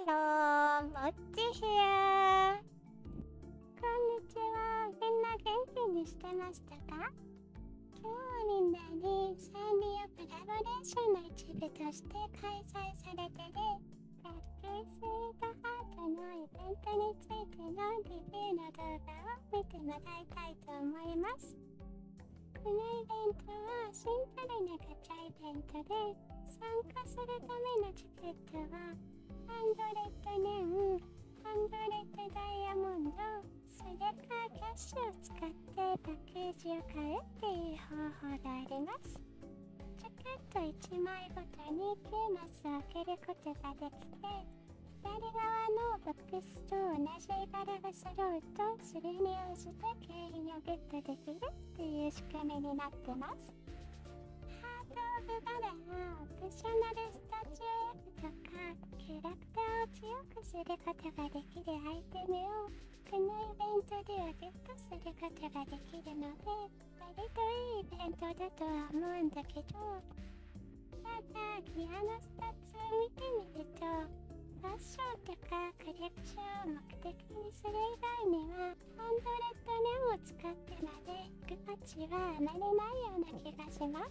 Hello, もっちhere。こんにちは。みんな元気にしてましたか？今日はみんなにサンリオコラボレーションの一部として開催されているラッキースイートハートのイベントについてのレビューの動画を見てもらいたいと思います。このイベントはシンプルなガチャイベントで、参加するためのチケットは100ネン、100ダイヤモンド、それからキャッシュを使ってパッケージを買うっていう方法があります。チケット1枚ごとに9マスを開けることができて、左側のボックスと同じ柄が揃うと、それに応じて景品をゲットできるっていう仕組みになってます。ハートオブバラはオプショナルスタチューとかキャラクターを強くすることができるアイテムをこのイベントではゲットすることができるので、割といいイベントだとは思うんだけど、ただギアのスタッツを見てみると、ファッションとかコレクションを目的にする以外には100ネンを使ってまで引く価値はあまりないような気がします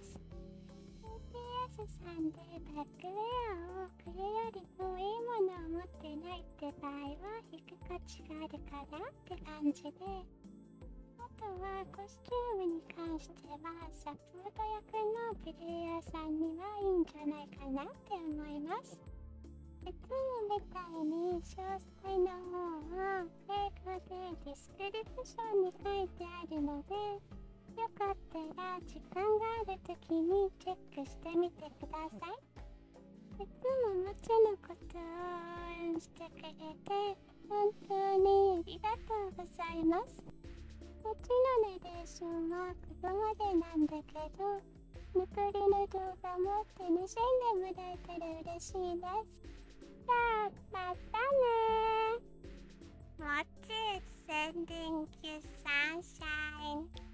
。TPS さんでバックウェアをこれよりもいいものを持ってないって場合は引く価値があるかなって感じで、あとはコスチュームに関してはサポート役のプレイヤーさんにはいいんじゃないかなって思います。いつもみたいに詳細の方は英語でディスクリプションに書いてあるので、よかったら時間があるときにチェックしてみてください。いつももちのことを応援してくれて本当にありがとうございます。もちのナレーションはここまでなんだけど、残りの動画も楽しんでもらえたら嬉しいです。じゃあまたね。もち sending you sunshine.